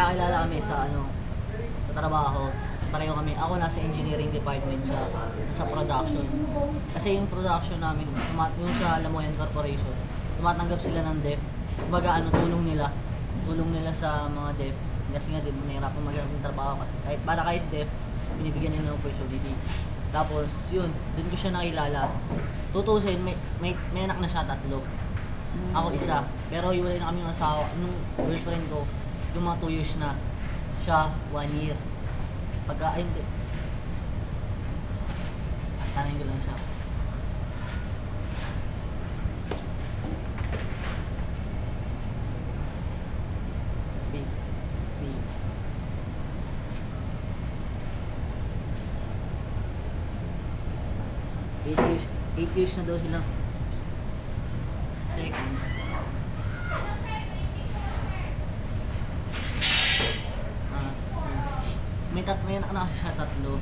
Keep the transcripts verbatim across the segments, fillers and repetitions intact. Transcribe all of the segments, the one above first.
nagkakilala kami sa ano, sa trabaho. Pareho kami. Ako nasa engineering department, siya nasa production. Kasi yung production namin, tumat yung sa Lamoyan Corporation, tumatanggap sila ng D E F. Kumbaga ano, tulong nila. Tulong nila sa mga D E F. Kasi nga din, nahirapan maghanap ng trabaho kasi kahit para kahit D E F, binibigyan nila ng opportunity. Tapos yun, dun ko siya nakilala. Tutusin, may, may, may anak na siya, tatlo. Ako isa. Pero iwalay na kami ng asawa. Nung girlfriend ko, yung mga two years na, siya one year. Pagka, ay hindi. Tanay ko lang siya. B. B. Eight years, eight years na daw sila. Second. Ah, may tat may anak na siya, tatlo.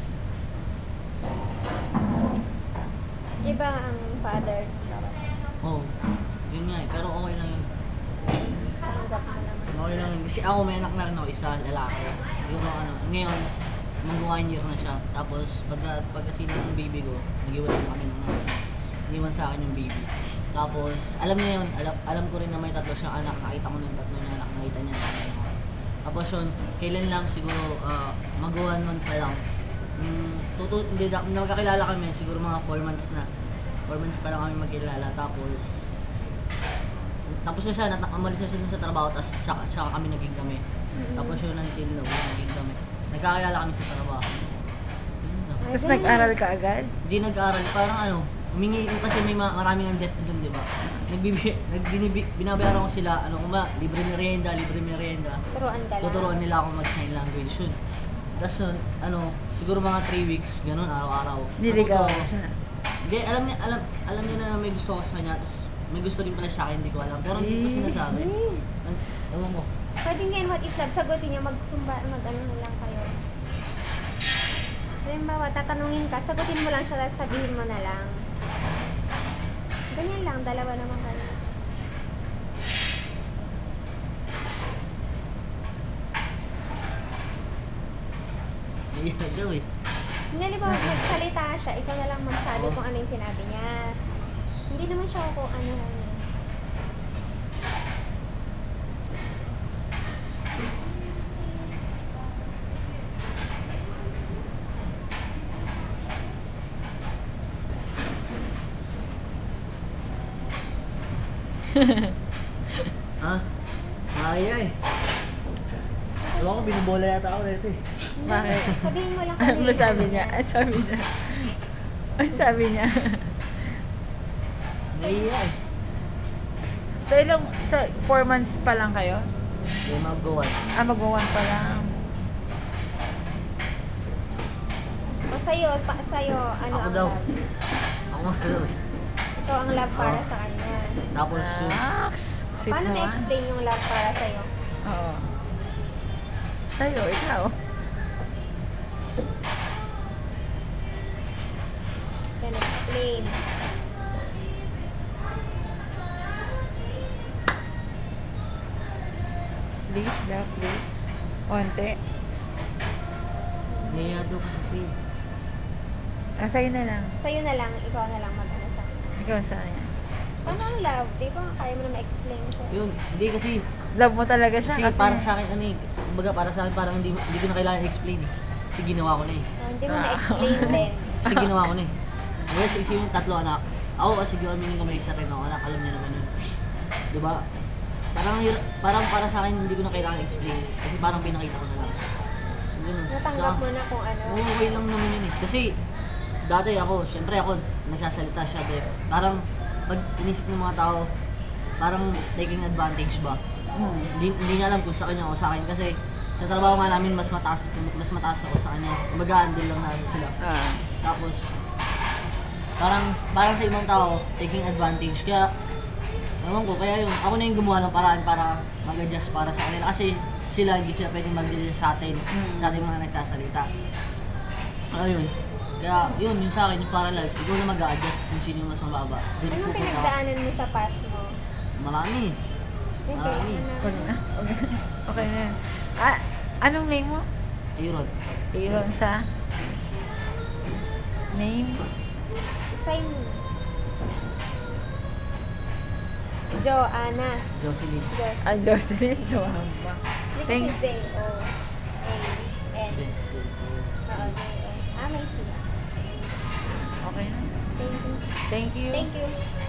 Iba ang father. Oh, yun nga eh. Pero okay lang yun. Tanggap mo naman. Okay lang yun. Kasi ako may anak na rin ako, isa, lalaki. Yung ano, ngayon, mag one year na siya. Tapos, pagka, pagka sino yung baby ko, nag-iwan na kami ng nanay. Iniwan sa akin yung baby. Tapos, alam niya yun, alam, alam ko rin na may tatlo siyang anak. Nakita ko na yung tatlo niya anak, nakita niya na anak. Tapos yun, kailan lang siguro, uh, mag-one month pa lang. Um, tutu hindi na, magkakilala kami, siguro mga four months na. four months pa lang kami magkilala. Tapos, tapos na siya, nat umalis na siya dun sa trabaho, tapos siya, siya kami naging kami. Mm-hmm. Tapos yun, until now, naging kami. Nagkakilala kami sa trabaho. Yun lang. Tapos nag-aral ka agad? Hindi nag-aaral, parang ano, humingi ko kasi may ma maraming ang debt dun, di ba? Nagbibi, nagbinibi, binabayaran ko sila, ano kung ba, libre merienda, libre merienda. Turuan ka lang. Tuturuan nila ako mag-sign language yun. Tapos yun, ano, siguro mga three weeks, ganun, araw-araw. Niligaw Natuto ako. siya. Hindi, alam niya, alam, alam niya na may gusto ko sa kanya, tapos may gusto rin pala siya akin, hindi ko alam. Pero hindi ko Eh. sinasabi. Eh. Ewan mo. Pwede ngayon, what is love? Sagutin niyo, magsumba, mag-ano na lang kayo. Halimbawa, tatanungin ka, sagutin mo lang siya, tapos sabihin mo na lang. Ganyan lang, dalawa naman kayo. Hindi na daw eh. Hindi, di ba, magsalita siya, ikaw na lang magsabi Oo. kung ano yung sinabi niya. Hindi naman siya kung ano ano. Ha? Kaya eh. Ewan ko, binubola yata ako dito eh. Bakit? Sabihin mo lang Ano ba sabi niya? ano. Ano sabi niya? Ano sabi niya? Naiya eh. So ilang, so four months pa lang kayo? Kaya mag-go one. Ah, mag-one pa lang. O sa'yo, pa, sa'yo, ano Ako ang daw. love? Ako nga daw eh. Ito ang love para Oo. sa kanya. Tapos yun. Max! Sweet Paano naman. na-explain yung love para sa'yo? Oo. Sa'yo, ikaw. Yan, explain. Please, love, please. Konti. Naiya daw kasi. Ah, sa'yo na lang. Sa'yo na lang, ikaw na lang mag-ano sa Ikaw sa'yo. Paano ang love? Di ba kaya mo na ma-explain siya? Yun, hindi kasi. Love mo talaga siya Kasi kasi... para sa akin, ano eh. Kumbaga para sa akin, parang hindi, hindi ko na kailangan i-explain eh. Kasi ginawa ko na eh. Ah, Hindi mo Ah. na-explain din. Kasi ginawa ko na eh. Yes, isipin yung tatlo anak. Ako kasi yung aminin ko may isa rin ako anak, alam niya naman yun. Diba? Parang, hir- parang para sa akin, hindi ko na kailangan explain. Kasi parang pinakita ko na lang. Ganun. Natanggap Tsaka, mo na kung ano. Oo, okay lang naman yun eh. Kasi, dati ako, syempre ako, nagsasalita siya. De, parang, pag inisip ng mga tao, parang taking advantage ba? Hmm. Hindi, hindi niya alam kung sa kanya o sa akin. Kasi, sa trabaho nga namin, mas mataas, mas mataas ako sa kanya. Mag-handle lang namin sila. Ah. Tapos, parang, parang sa ibang tao, taking advantage. Kaya, ewan ko, kaya yung, ako na yung gumawa ng paraan para mag-adjust para sa kanila. Kasi sila, hindi sila pwedeng mag-adjust sa atin, sa ating mga nagsasalita. Ayun. Kaya, yun, yun sa akin, yung para life, ikaw na mag-a-adjust kung sino yung mas mababa. Doon Anong pupunta ako. pinagdaanan mo sa past mo? Marami. Okay, Marami. ano Okay na. na. Okay na. Okay na yan. Ah, anong name mo? Aaron. Aaron sa name? Sign mo. Joanna. Jocelyn. Jo. Ah, Jocelyn Joamba. Hindi Thank kasi J O A N. Okay. Oo, J O. Ah, may sila. Okay na. Thank you. Thank you. Thank you.